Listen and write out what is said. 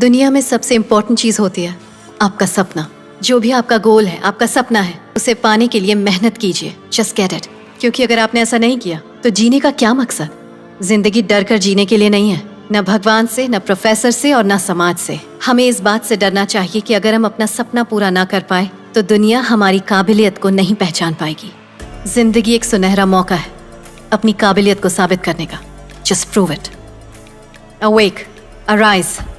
दुनिया में सबसे इम्पोर्टेंट चीज होती है आपका सपना। जो भी आपका गोल है, आपका सपना है, उसे पाने के लिए मेहनत कीजिए। Just get it. क्योंकि अगर आपने ऐसा नहीं किया तो जीने का क्या मकसद? जिंदगी डर कर जीने के लिए नहीं है, न भगवान से, न प्रोफेसर से और न समाज से। हमें इस बात से डरना चाहिए कि अगर हम अपना सपना पूरा ना कर पाए तो दुनिया हमारी काबिलियत को नहीं पहचान पाएगी। जिंदगी एक सुनहरा मौका है अपनी काबिलियत को साबित करने का। Just prove it. Awake, arise.